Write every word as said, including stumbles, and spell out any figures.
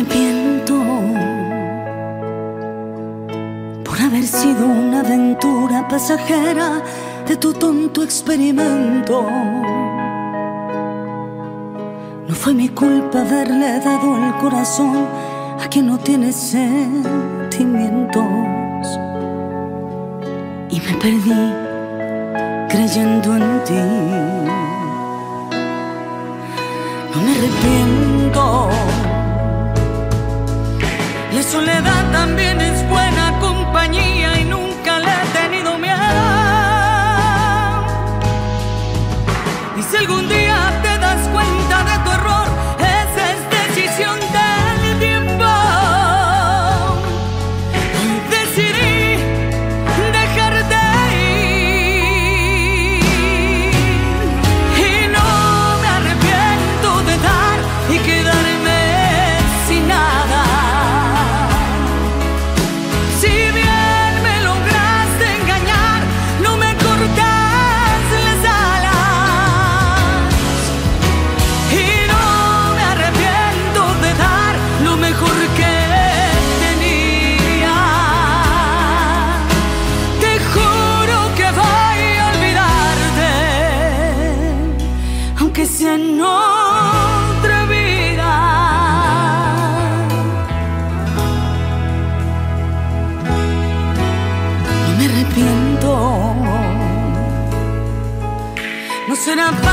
arrepiento por haber sido una aventura pasajera de tu tonto experimento. No fue mi culpa haberle dado el corazón a quien no tiene sentimientos. Y me perdí creyendo en ti. No me arrepiento. La soledad también es buena compañía y nunca le he tenido miedo. Y si algún día te das cuenta de tu error, esa es decisión del tiempo. Hoy decidí dejarte ir y no me arrepiento de dar y quedarme sin nada. Si bien me lograste engañar, no me cortas las alas. Y no me arrepiento de dar lo mejor que tenía. Te juro que voy a olvidarte, aunque sea en otra vida. No me arrepiento. No será fácil